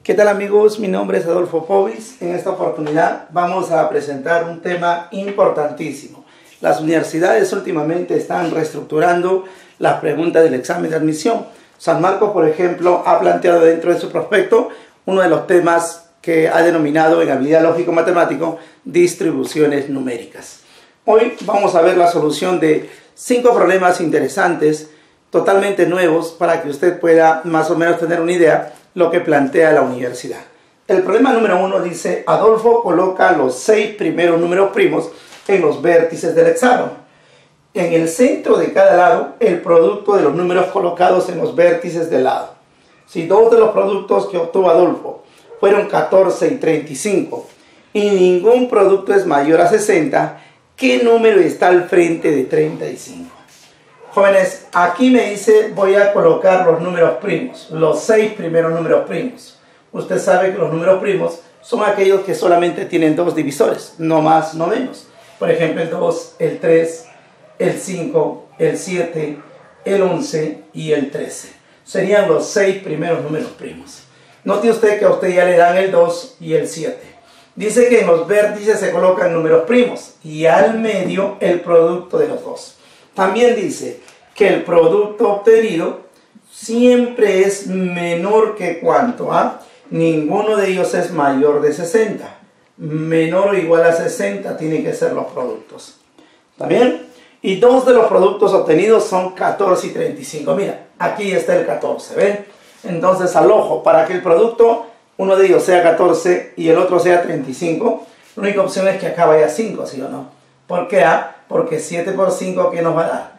¿Qué tal amigos? Mi nombre es Adolfo Povis. En esta oportunidad vamos a presentar un tema importantísimo. Las universidades últimamente están reestructurando las preguntas del examen de admisión. San Marcos, por ejemplo, ha planteado dentro de su prospecto uno de los temas que ha denominado en habilidad lógico-matemático distribuciones numéricas. Hoy vamos a ver la solución de 5 problemas interesantes, totalmente nuevos, para que usted pueda más o menos tener una idea lo que plantea la universidad. El problema número 1 dice: Adolfo coloca los 6 primeros números primos en los vértices del hexágono. En el centro de cada lado, el producto de los números colocados en los vértices del lado. Si dos de los productos que obtuvo Adolfo fueron 14 y 35 y ningún producto es mayor a 60, ¿qué número está al frente de 35? Jóvenes, aquí me dice voy a colocar los números primos, los 6 primeros números primos. Usted sabe que los números primos son aquellos que solamente tienen 2 divisores, no más, no menos. Por ejemplo, el 2, el 3, el 5, el 7, el 11 y el 13. Serían los 6 primeros números primos. Note usted que a usted ya le dan el 2 y el 7. Dice que en los vértices se colocan números primos y al medio el producto de los dos. También dice que el producto obtenido siempre es menor que ¿cuánto? Ninguno de ellos es mayor de 60. Menor o igual a 60 tienen que ser los productos. ¿Está bien? Y dos de los productos obtenidos son 14 y 35. Mira, aquí está el 14, ¿ven? Entonces, al ojo, para que el producto, uno de ellos sea 14 y el otro sea 35, la única opción es que acá vaya 5, ¿sí o no? ¿Por qué? Porque 7 por 5, ¿qué nos va a dar?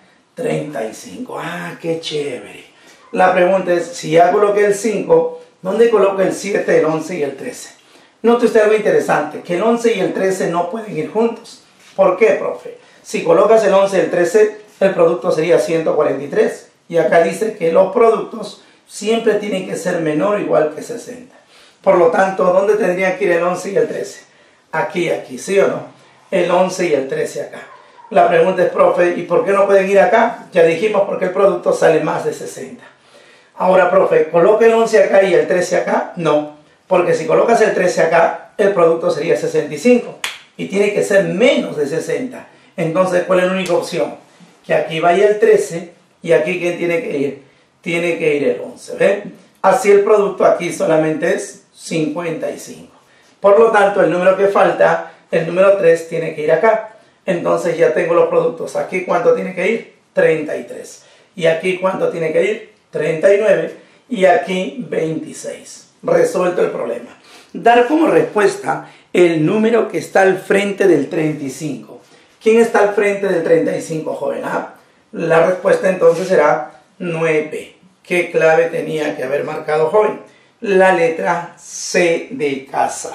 35. ¡Qué chévere! La pregunta es, si ya coloqué el 5, ¿dónde coloco el 7, el 11 y el 13? Note usted algo interesante, que el 11 y el 13 no pueden ir juntos. ¿Por qué, profe? Si colocas el 11 y el 13, el producto sería 143. Y acá dice que los productos siempre tienen que ser menor o igual que 60. Por lo tanto, ¿dónde tendrían que ir el 11 y el 13? Aquí, ¿sí o no? El 11 y el 13 acá. La pregunta es, profe, ¿y por qué no pueden ir acá? Ya dijimos, porque el producto sale más de 60. Ahora, profe, ¿coloca el 11 acá y el 13 acá? No, porque si colocas el 13 acá, el producto sería 65. Y tiene que ser menos de 60. Entonces, ¿cuál es la única opción? Que aquí vaya el 13 y aquí ¿quién tiene que ir? Tiene que ir el 11, ¿ven? Así el producto aquí solamente es 55. Por lo tanto, el número que falta, el número 3, tiene que ir acá. Entonces ya tengo los productos. Aquí ¿cuánto tiene que ir? 33. Y aquí ¿cuánto tiene que ir? 39. Y aquí 26. Resuelto el problema. Dar como respuesta el número que está al frente del 35. ¿Quién está al frente del 35, joven? La respuesta entonces será 9. ¿Qué clave tenía que haber marcado, joven? La letra C de casa.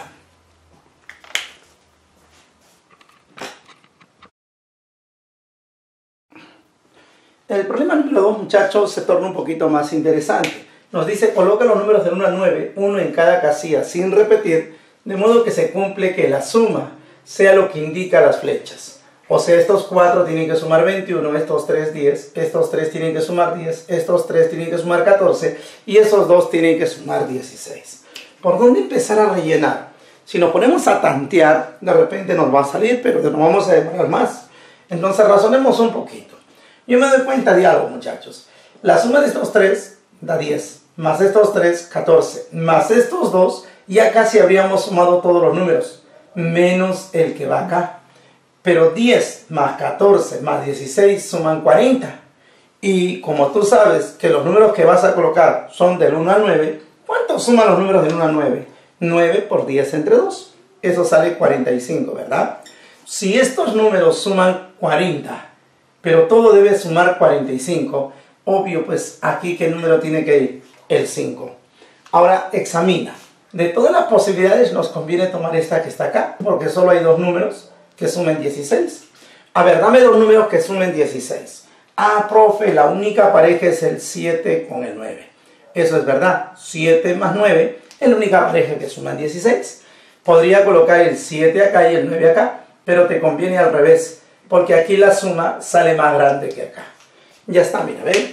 El problema número 2, muchachos, se torna un poquito más interesante. Nos dice, coloca los números del 1 al 9, uno en cada casilla, sin repetir, de modo que se cumple que la suma sea lo que indica las flechas. O sea, estos 4 tienen que sumar 21, estos 3 10, estos 3 tienen que sumar 10, estos 3 tienen que sumar 14 y esos 2 tienen que sumar 16. ¿Por dónde empezar a rellenar? Si nos ponemos a tantear, de repente nos va a salir, pero no vamos a demorar más. Entonces razonemos un poquito. Yo me doy cuenta de algo, muchachos. La suma de estos 3 da 10, más estos 3, 14, más estos 2, ya casi habríamos sumado todos los números, menos el que va acá. Pero 10 más 14 más 16 suman 40. Y como tú sabes que los números que vas a colocar son del 1 al 9, ¿cuánto suman los números del 1 al 9? 9 por 10 entre 2. Eso sale 45, ¿verdad? Si estos números suman 40, pero todo debe sumar 45, obvio, pues aquí ¿qué número tiene que ir? El 5. Ahora examina. De todas las posibilidades nos conviene tomar esta que está acá, porque solo hay 2 números que sumen 16. A ver, dame 2 números que sumen 16. Profe, la única pareja es el 7 con el 9. Eso es verdad. 7 más 9 es la única pareja que suman 16. Podría colocar el 7 acá y el 9 acá, pero te conviene al revés, porque aquí la suma sale más grande que acá. Ya está, mira, ¿ven?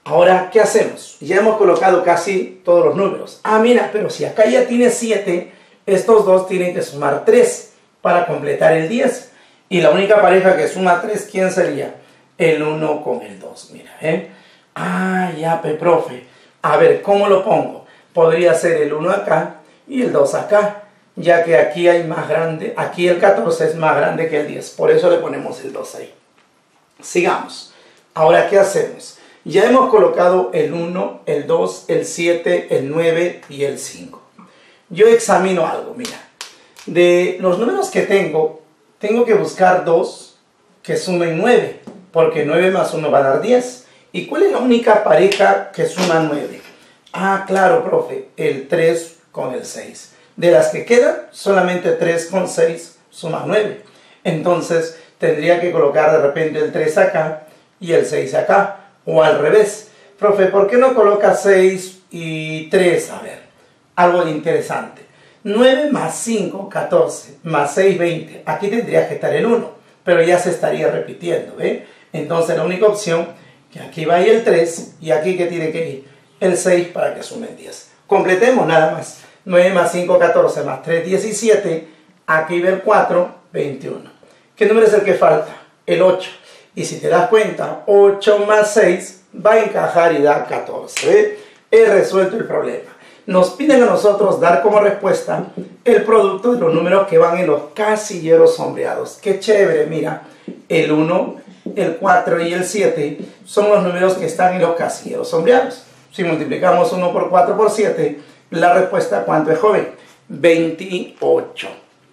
Ahora, ¿qué hacemos? Ya hemos colocado casi todos los números. Ah, mira, pero si acá ya tiene 7, estos dos tienen que sumar 3 para completar el 10. Y la única pareja que suma 3, ¿quién sería? El 1 con el 2, mira, ¿eh? Ah, ya, profe. A ver, ¿cómo lo pongo? Podría ser el 1 acá y el 2 acá, ya que aquí hay más grande, aquí el 14 es más grande que el 10. Por eso le ponemos el 2 ahí. Sigamos. Ahora, ¿qué hacemos? Ya hemos colocado el 1, el 2, el 7, el 9 y el 5. Yo examino algo, mira. De los números que tengo que buscar 2 que sumen 9, porque 9 más 1 va a dar 10. ¿Y cuál es la única pareja que suma 9? Ah, claro, profe, el 3 con el 6. De las que quedan, solamente 3 con 6 suman 9. Entonces, tendría que colocar de repente el 3 acá y el 6 acá. O al revés. Profe, ¿por qué no coloca 6 y 3? A ver, algo interesante. 9 más 5, 14, más 6, 20. Aquí tendría que estar el 1, pero ya se estaría repitiendo, ¿ve? Entonces la única opción, que aquí va a ir el 3, y aquí que tiene que ir el 6 para que sumen 10. Completemos nada más. 9 más 5, 14, más 3, 17. Aquí va el 4, 21. ¿Qué número es el que falta? El 8. Y si te das cuenta, 8 más 6 va a encajar y da 14. ¿Ve? He resuelto el problema. Nos piden a nosotros dar como respuesta el producto de los números que van en los casilleros sombreados. ¡Qué chévere! Mira, el 1, el 4 y el 7 son los números que están en los casilleros sombreados. Si multiplicamos 1 por 4 por 7, la respuesta, ¿cuánto es, joven? 28.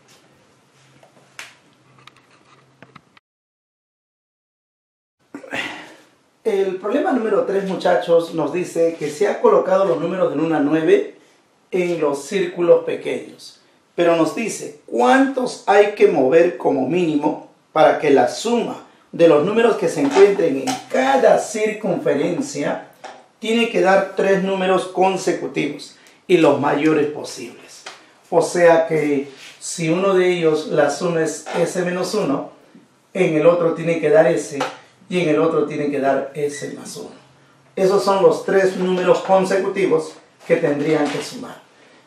El problema número 3, muchachos, nos dice que se ha colocado los números del 1 a 9 en los círculos pequeños. Pero nos dice cuántos hay que mover como mínimo para que la suma de los números que se encuentren en cada circunferencia tiene que dar 3 números consecutivos y los mayores posibles. O sea que si uno de ellos la suma es S menos 1, en el otro tiene que dar S y en el otro tiene que dar S más 1. Esos son los 3 números consecutivos que tendrían que sumar.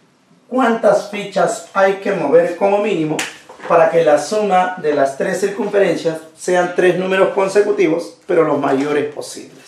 ¿Cuántas fichas hay que mover como mínimo para que la suma de las 3 circunferencias sean 3 números consecutivos, pero los mayores posibles?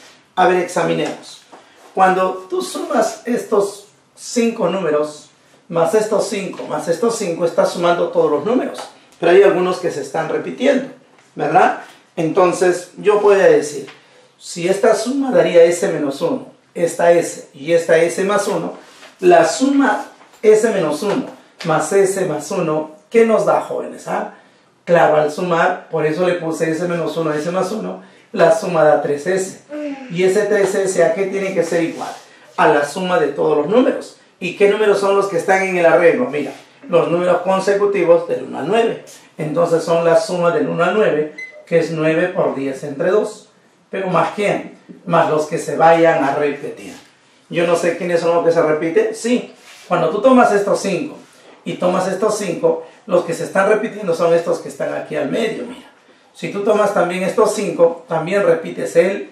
A ver, examinemos. Cuando tú sumas estos 5 números, más estos 5, más estos 5, estás sumando todos los números. Pero hay algunos que se están repitiendo, ¿verdad? Entonces, yo puedo decir, si esta suma daría S menos 1, esta S y esta S más 1, la suma S menos 1 más S más 1, ¿qué nos da, jóvenes? ¿Ah? Claro, al sumar, por eso le puse S menos 1, S más 1, la suma da 3S. Y ese 3S, ¿a qué tiene que ser igual? A la suma de todos los números. ¿Y qué números son los que están en el arreglo? Mira, los números consecutivos del 1 al 9. Entonces son la suma del 1 al 9, que es 9 por 10 entre 2. Pero ¿más quién? Más los que se vayan a repetir. Yo no sé quiénes son los que se repiten. Sí, cuando tú tomas estos 5 y tomas estos 5, los que se están repitiendo son estos que están aquí al medio, mira. Si tú tomas también estos 5, también repites él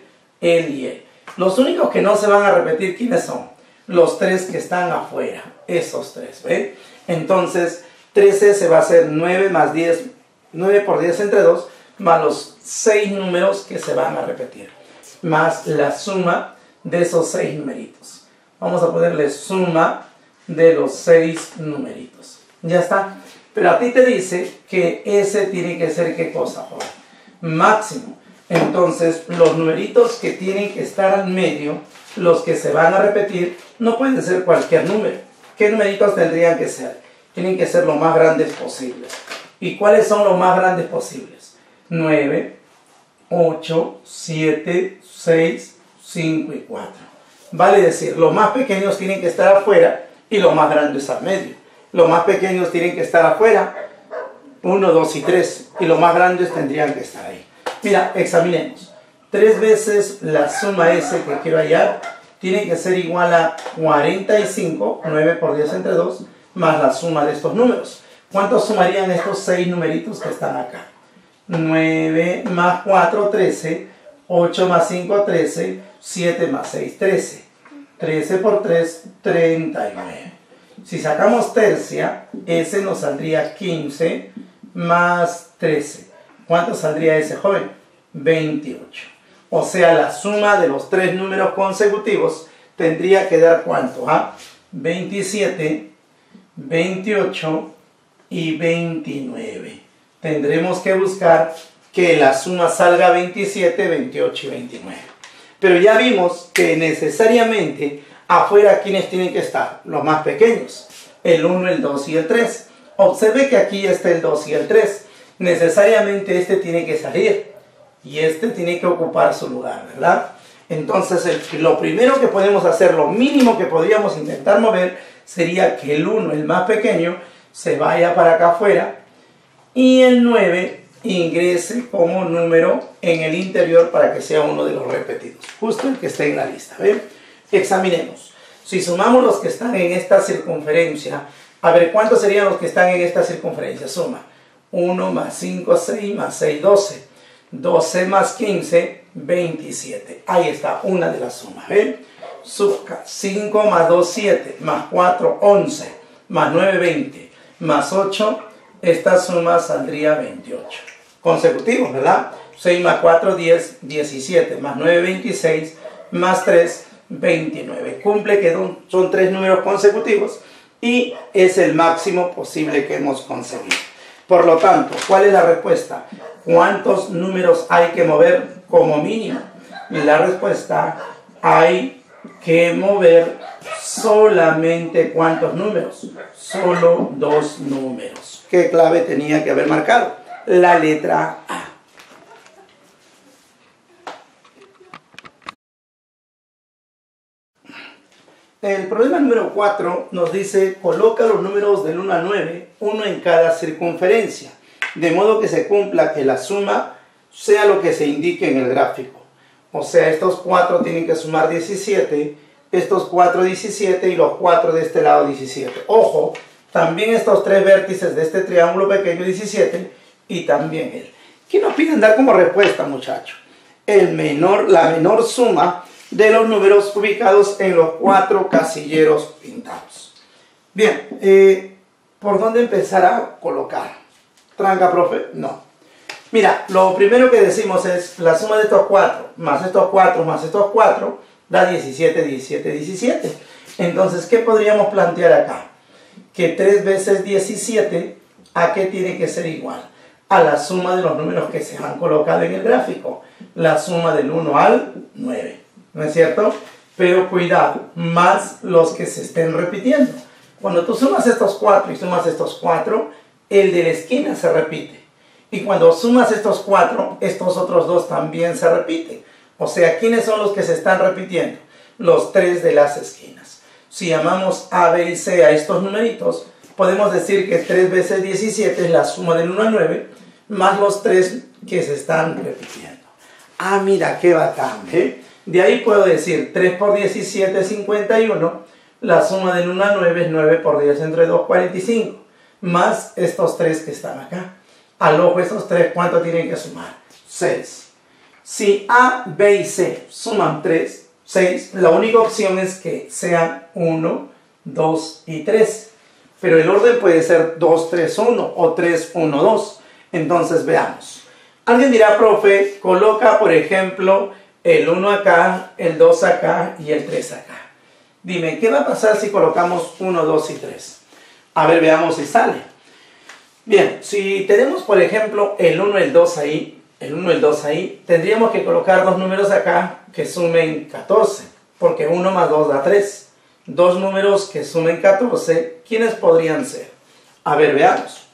y él. Los únicos que no se van a repetir, ¿quiénes son? Los 3 que están afuera, esos 3, ¿ve? Entonces, 3S va a ser 9 más 10, 9 por 10 entre 2, más los 6 números que se van a repetir, más la suma de esos 6 numeritos. Vamos a ponerle suma de los 6 numeritos. Ya está. Pero a ti te dice que ese tiene que ser, ¿qué cosa, joven? Máximo. Entonces, los numeritos que tienen que estar al medio, los que se van a repetir, no pueden ser cualquier número. ¿Qué numeritos tendrían que ser? Tienen que ser los más grandes posibles. ¿Y cuáles son los más grandes posibles? 9, 8, 7, 6, 5 y 4. Vale decir, los más pequeños tienen que estar afuera y los más grandes al medio. Los más pequeños tienen que estar afuera, 1, 2 y 3. Y los más grandes tendrían que estar ahí. Mira, examinemos. 3 veces la suma S que quiero hallar tiene que ser igual a 45, 9 por 10 entre 2, más la suma de estos números. ¿Cuántos sumarían estos 6 numeritos que están acá? 9 más 4, 13, 8 más 5, 13, 7 más 6, 13. 13 por 3, 39. Si sacamos tercia, ese nos saldría 15 más 13. ¿Cuánto saldría ese, joven? 28. O sea, la suma de los tres números consecutivos tendría que dar ¿cuánto? 27, 28 y 29. Tendremos que buscar que la suma salga 27, 28 y 29. Pero ya vimos que necesariamente afuera, ¿quiénes tienen que estar? Los más pequeños. El 1, el 2 y el 3. Observe que aquí está el 2 y el 3. Necesariamente este tiene que salir. Y este tiene que ocupar su lugar, ¿verdad? Entonces, lo primero que podemos hacer, lo mínimo que podríamos intentar mover, sería que el 1, el más pequeño, se vaya para acá afuera. Y el 9 ingrese como número en el interior para que sea uno de los repetidos. Justo el que esté en la lista, ¿ven? Examinemos. Si sumamos los que están en esta circunferencia, a ver, ¿cuántos serían los que están en esta circunferencia? Suma. 1 más 5, 6 más 6, 12. 12 más 15, 27. Ahí está, una de las sumas, ¿ven? 5 más 2, 7. Más 4, 11. Más 9, 20. Más 8, esta suma saldría 28. Consecutivos, ¿verdad? 6 más 4, 10, 17. Más 9, 26. Más 3, 29. Cumple que son tres números consecutivos y es el máximo posible que hemos conseguido. Por lo tanto, ¿cuál es la respuesta? ¿Cuántos números hay que mover como mínimo? La respuesta, hay que mover solamente ¿cuántos números? Solo 2 números. ¿Qué clave tenía que haber marcado? La letra A. El problema número 4 nos dice, coloca los números del 1 al 9, uno en cada circunferencia, de modo que se cumpla que la suma sea lo que se indique en el gráfico. O sea, estos 4 tienen que sumar 17, estos 4 17 y los 4 de este lado 17. Ojo, también estos tres vértices de este triángulo pequeño 17 y también él. ¿Qué nos piden dar como respuesta, muchachos? La menor suma de los números ubicados en los 4 casilleros pintados. Bien, ¿por dónde empezar a colocar? ¿Tranca, profe? No. Mira, lo primero que decimos es la suma de estos 4 más estos 4 más estos 4 da 17, 17, 17. Entonces, ¿qué podríamos plantear acá? Que 3 veces 17, ¿a qué tiene que ser igual? A la suma de los números que se han colocado en el gráfico. La suma del 1 al 9. ¿No es cierto? Pero cuidado, más los que se estén repitiendo. Cuando tú sumas estos 4 y sumas estos 4, el de la esquina se repite. Y cuando sumas estos 4, estos otros 2 también se repiten. O sea, ¿quiénes son los que se están repitiendo? Los 3 de las esquinas. Si llamamos A, B y C a estos numeritos, podemos decir que 3 veces 17 es la suma del 1 al 9, más los 3 que se están repitiendo. Ah, mira, qué bacán, ¿eh? De ahí puedo decir 3 por 17 es 51, la suma del 1 al 9 es 9 por 10 entre 2, 45, más estos 3 que están acá. Al ojo, estos 3, ¿cuánto tienen que sumar? 6. Si A, B y C suman 3, 6, la única opción es que sean 1, 2 y 3. Pero el orden puede ser 2, 3, 1 o 3, 1, 2. Entonces veamos. Alguien dirá, profe, coloca, por ejemplo, el 1 acá, el 2 acá y el 3 acá. Dime, ¿qué va a pasar si colocamos 1, 2 y 3? A ver, veamos si sale. Bien, si tenemos, por ejemplo, el 1 y el 2 ahí, tendríamos que colocar dos números acá que sumen 14, porque 1 más 2 da 3. Dos números que sumen 14, ¿quiénes podrían ser? A ver, veamos.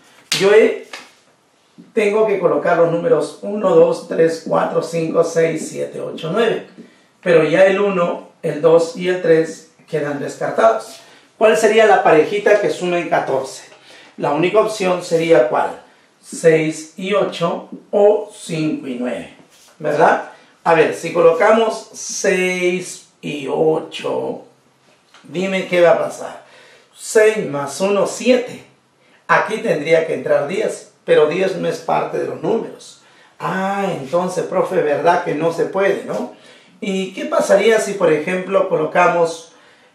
Tengo que colocar los números 1, 2, 3, 4, 5, 6, 7, 8, 9. Pero ya el 1, el 2 y el 3 quedan descartados. ¿Cuál sería la parejita que sumen 14? La única opción sería ¿cuál? 6 y 8 o 5 y 9. ¿Verdad? A ver, si colocamos 6 y 8, dime qué va a pasar. 6 más 1, 7. Aquí tendría que entrar 10. Pero 10 no es parte de los números. Ah, entonces, profe, ¿verdad que no se puede, no? ¿Y qué pasaría si, por ejemplo, colocamos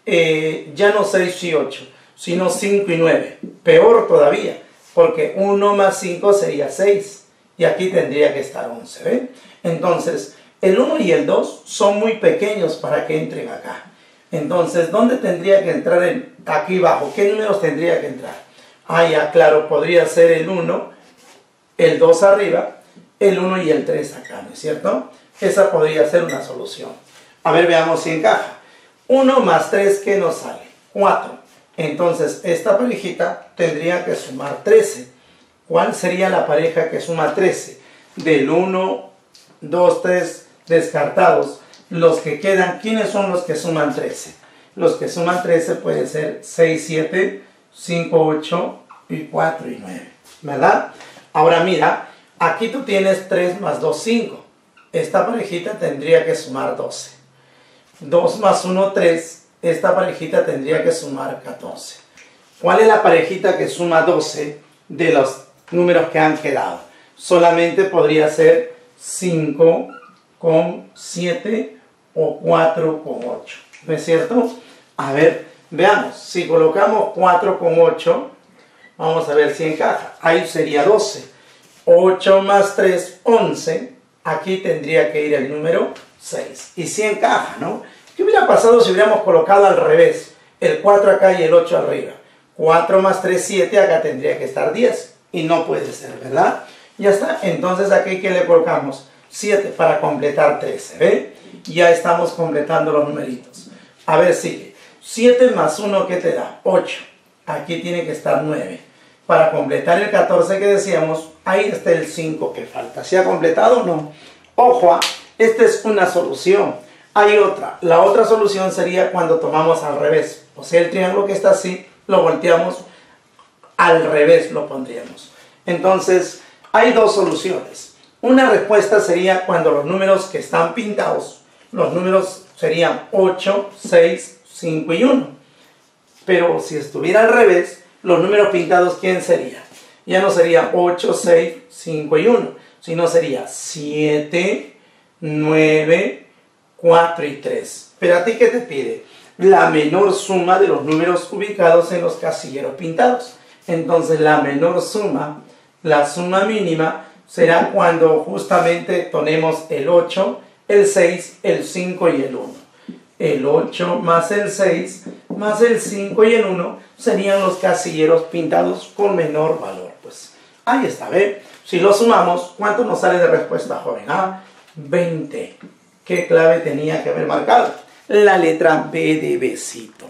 ya no 6 y 8, sino 5 y 9? Peor todavía, porque 1 más 5 sería 6, y aquí tendría que estar 11, ¿ven? Entonces, el 1 y el 2 son muy pequeños para que entren acá. Entonces, ¿dónde tendría que entrar? Aquí abajo. ¿Qué números tendría que entrar? Ah, ya, claro, podría ser el 1, el 2 arriba, el 1 y el 3 acá, ¿no es cierto? Esa podría ser una solución. A ver, veamos si encaja. 1 más 3, ¿qué nos sale? 4. Entonces, esta parejita tendría que sumar 13. ¿Cuál sería la pareja que suma 13? Del 1, 2, 3 descartados. Los que quedan, ¿quiénes son los que suman 13? Los que suman 13 pueden ser 6, 7, 5, 8 y 4 y 9. ¿Verdad? Ahora mira, aquí tú tienes 3 más 2, 5. Esta parejita tendría que sumar 12. 2 más 1, 3. Esta parejita tendría que sumar 14. ¿Cuál es la parejita que suma 12 de los números que han quedado? Solamente podría ser 5 con 7 o 4 con 8. ¿No es cierto? A ver, veamos. Si colocamos 4 con 8, vamos a ver si encaja. Ahí sería 12. 8 más 3, 11. Aquí tendría que ir el número 6. Y si encaja, ¿no? ¿Qué hubiera pasado si hubiéramos colocado al revés? El 4 acá y el 8 arriba. 4 más 3, 7. Acá tendría que estar 10. Y no puede ser, ¿verdad? Ya está. Entonces aquí, ¿qué le colocamos? 7 para completar 13. ¿Ve? Ya estamos completando los numeritos. A ver, sigue. 7 más 1, ¿qué te da? 8. Aquí tiene que estar 9. Para completar el 14 que decíamos, ahí está el 5 que falta. ¿Se ha completado o no? Ojo, esta es una solución. Hay otra. La otra solución sería cuando tomamos al revés. O sea, el triángulo que está así, lo volteamos al revés, lo pondríamos. Entonces, hay dos soluciones. Una respuesta sería cuando los números que están pintados, los números serían 8, 6, 5 y 1. Pero si estuviera al revés, los números pintados, ¿quién sería? Ya no sería 8, 6, 5 y 1, sino sería 7, 9, 4 y 3. Pero a ti, ¿qué te pide? La menor suma de los números ubicados en los casilleros pintados. Entonces, la menor suma, la suma mínima, será cuando justamente tomemos el 8, el 6, el 5 y el 1. El 8 más el 6 más el 5 y el 1 serían los casilleros pintados con menor valor. Pues ahí está, ¿ve? Si lo sumamos, ¿cuánto nos sale de respuesta, joven? 20. ¿Qué clave tenía que haber marcado? La letra B de besito.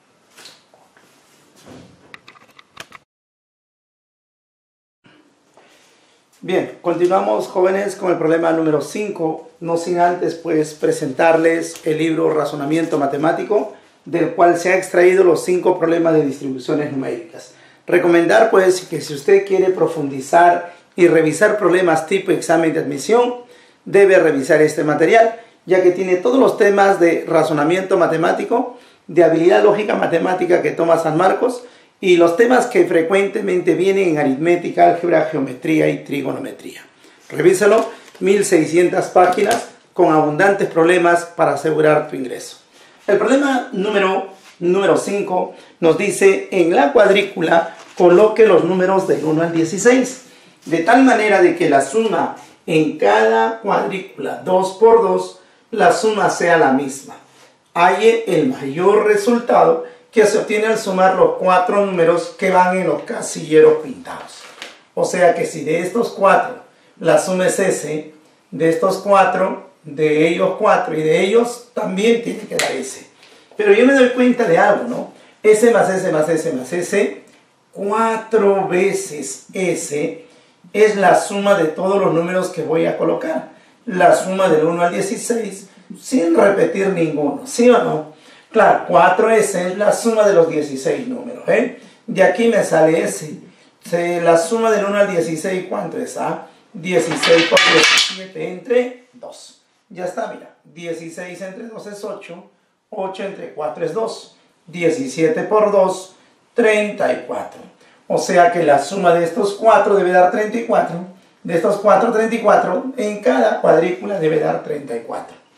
Bien, continuamos, jóvenes, con el problema número 5, no sin antes pues presentarles el libro Razonamiento Matemático, del cual se ha extraído los 5 problemas de distribuciones numéricas. Recomendar pues que si usted quiere profundizar y revisar problemas tipo examen de admisión, debe revisar este material, ya que tiene todos los temas de razonamiento matemático, de habilidad lógica matemática que toma San Marcos, y los temas que frecuentemente vienen en aritmética, álgebra, geometría y trigonometría. Revísalo, 1600 páginas con abundantes problemas para asegurar tu ingreso. El problema número 5 nos dice: en la cuadrícula coloque los números del 1 al 16, de tal manera de que la suma en cada cuadrícula 2 por 2, la suma sea la misma. Halle el mayor resultado que se obtiene al sumar los 4 números que van en los casilleros pintados. O sea que si de estos 4 la suma es S, de estos 4, de ellos 4 y de ellos también tiene que dar S. Pero yo me doy cuenta de algo, ¿no? S más S más S más S, 4 veces S es la suma de todos los números que voy a colocar. La suma del 1 al 16 sin repetir ninguno, ¿sí o no? Claro, 4S es la suma de los 16 números, ¿eh? De aquí me sale S. La suma del 1 al 16, ¿cuánto es? 16 por 17 entre 2. Ya está, mira. 16 entre 2 es 8. 8 entre 4 es 2. 17 por 2, 34. O sea que la suma de estos 4 debe dar 34. De estos 4, 34. En cada cuadrícula debe dar 34.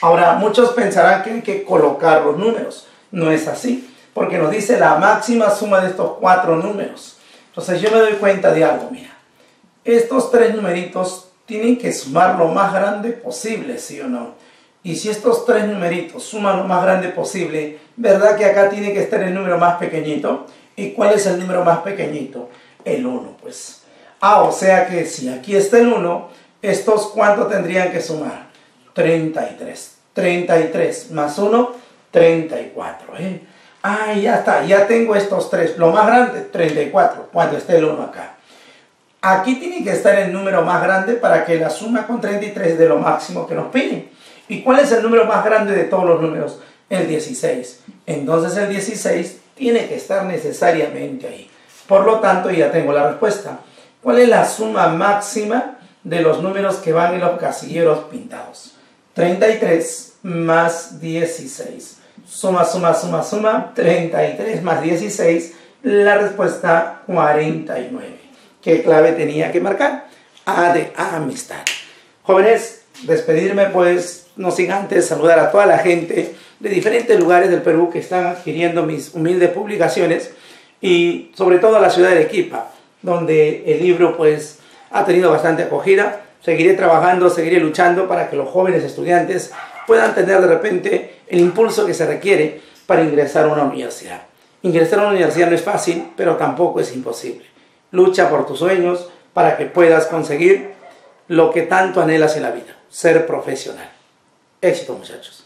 Ahora, muchos pensarán que hay que colocar los números. No es así, porque nos dice la máxima suma de estos 4 números. Entonces yo me doy cuenta de algo, mira. Estos 3 numeritos tienen que sumar lo más grande posible, ¿sí o no? Y si estos 3 numeritos suman lo más grande posible, ¿verdad que acá tiene que estar el número más pequeñito? ¿Y cuál es el número más pequeñito? El 1, pues. O sea que si aquí está el 1, ¿estos cuánto tendrían que sumar? 33. 33 más 1, 34. Ya está, ya tengo estos 3. Lo más grande, 34, cuando esté el 1 acá. Aquí tiene que estar el número más grande para que la suma con 33 de lo máximo que nos piden. ¿Y cuál es el número más grande de todos los números? El 16. Entonces el 16 tiene que estar necesariamente ahí. Por lo tanto, ya tengo la respuesta. ¿Cuál es la suma máxima de los números que van en los casilleros pintados? 33 más 16. Suma, 33 más 16. La respuesta 49. ¿Qué clave tenía que marcar? A de amistad. Jóvenes, despedirme pues, no sin antes saludar a toda la gente de diferentes lugares del Perú que están adquiriendo mis humildes publicaciones y sobre todo a la ciudad de Arequipa, donde el libro pues ha tenido bastante acogida. Seguiré trabajando, seguiré luchando para que los jóvenes estudiantes puedan tener de repente el impulso que se requiere para ingresar a una universidad. Ingresar a una universidad no es fácil, pero tampoco es imposible. Lucha por tus sueños para que puedas conseguir lo que tanto anhelas en la vida, ser profesional. Éxito, muchachos.